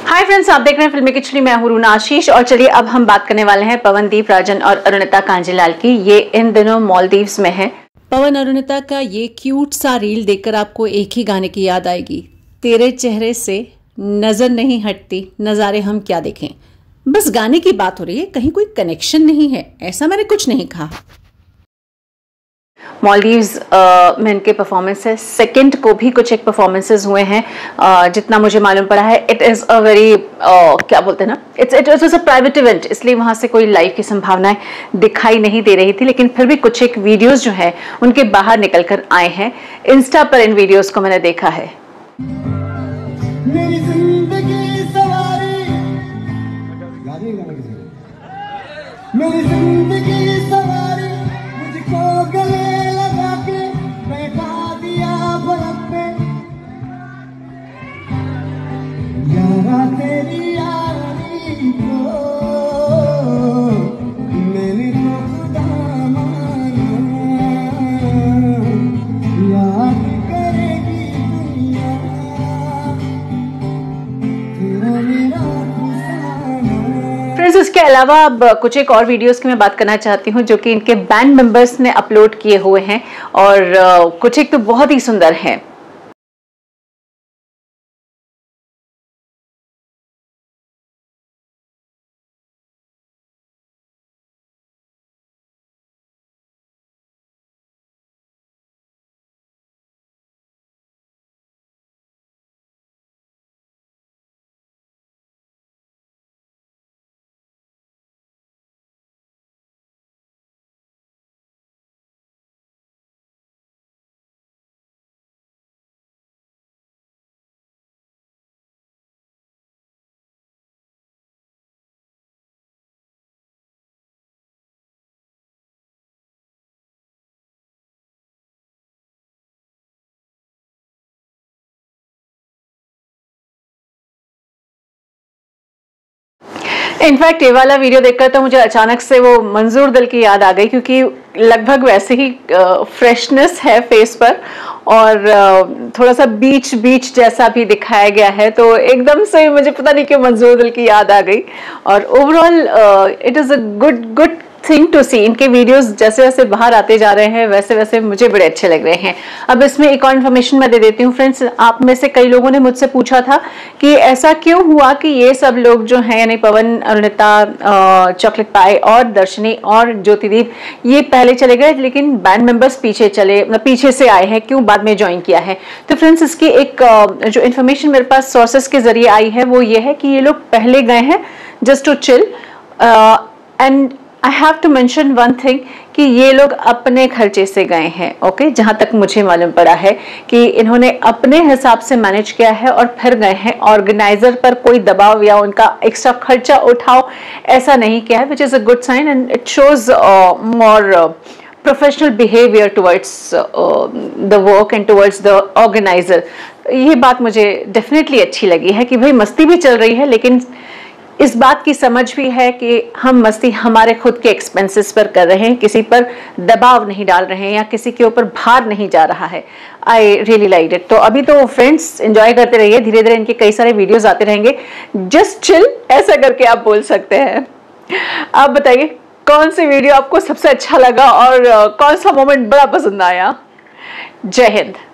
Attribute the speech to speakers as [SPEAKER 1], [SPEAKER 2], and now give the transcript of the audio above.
[SPEAKER 1] Hi friends, आप देख रहे हैं फिल्मी खिचड़ी। मैं हूं रूना आशीष और चलिए अब हम बात करने वाले हैं पवनदीप राजन और अरुणिता कांजीलाल की। ये इन दिनों मालदीव्स में है। पवन अरुणिता का ये क्यूट सा रील देखकर आपको एक ही गाने की याद आएगी, तेरे चेहरे से नजर नहीं हटती, नजारे हम क्या देखें। बस गाने की बात हो रही है, कहीं कोई कनेक्शन नहीं है, ऐसा मैंने कुछ नहीं कहा। मालदीव्स में इनके परफॉर्मेंस है। सेकंड को भी कुछ एक परफॉर्मेंसेस हुए हैं, जितना मुझे मालूम पड़ा है। इट इज़ अ वेरी क्या बोलते हैं ना, it was a private event, इसलिए वहाँ से कोई लाइव की संभावनाएं दिखाई नहीं दे रही थी। लेकिन फिर भी कुछ एक वीडियोस जो है उनके बाहर निकल कर आए हैं। इंस्टा पर इन वीडियोस को मैंने देखा है।
[SPEAKER 2] मेरी जिंदगी सवारी, मेरी जिंदगी सवारी, मुझको गले लगा के बैठा दिया बरफ पे। यारा तेरी यारी को मैंने तो खुदा माना, याद करेगी दुनिया तेरा मेरा।
[SPEAKER 1] फ्रेंड्स, इसके अलावा अब कुछ एक और वीडियोस की मैं बात करना चाहती हूँ जो कि इनके बैंड मेंबर्स ने अपलोड किए हुए हैं और कुछ एक तो बहुत ही सुंदर है। इनफैक्ट ये वाला वीडियो देखकर तो मुझे अचानक से वो मंजूर दिल की याद आ गई, क्योंकि लगभग वैसे ही फ्रेशनेस है फेस पर और थोड़ा सा बीच बीच जैसा भी दिखाया गया है। तो एकदम से मुझे पता नहीं क्यों मंजूर दिल की याद आ गई। और overall it is a good thing to see. इनके वीडियोस जैसे जैसे बाहर आते जा रहे हैं वैसे वैसे मुझे बड़े अच्छे लग रहे हैं। अब इसमें एक और इन्फॉर्मेशन मैं दे देती हूँ फ्रेंड्स। आप में से कई लोगों ने मुझसे पूछा था कि ऐसा क्यों हुआ कि ये सब लोग जो हैं, यानी पवन, अरुणिता, चॉकलेट पाई और दर्शनी और ज्योतिदीप, ये पहले चले गए लेकिन बैंड मेंबर्स पीछे से आए हैं, क्यों बाद में ज्वाइन किया है। तो फ्रेंड्स, इसकी एक जो इन्फॉर्मेशन मेरे पास सोर्सेस के जरिए आई है वो ये है कि ये लोग पहले गए हैं just to chill. And I have to mention one thing कि ये लोग अपने खर्चे से गए हैं। ओके, जहां तक मुझे मालूम पड़ा है कि इन्होंने अपने हिसाब से मैनेज किया है और फिर गए हैं। ऑर्गेनाइजर पर कोई दबाव या उनका एक्स्ट्रा खर्चा उठाओ ऐसा नहीं किया है, which is a good sign and it shows more professional behaviour towards the work and towards the organiser. ये बात मुझे डेफिनेटली अच्छी लगी है कि भाई मस्ती भी चल रही है लेकिन इस बात की समझ भी है कि हम मस्ती हमारे खुद के एक्सपेंसेस पर कर रहे हैं, किसी पर दबाव नहीं डाल रहे हैं या किसी के ऊपर भार नहीं जा रहा है। I really like it. तो अभी तो फ्रेंड्स एंजॉय करते रहिए, धीरे धीरे इनके कई सारे वीडियोस आते रहेंगे। जस्ट चिल ऐसा करके आप बोल सकते हैं। आप बताइए कौन सी वीडियो आपको सबसे अच्छा लगा और कौन सा मोमेंट बड़ा पसंद आया। जय हिंद।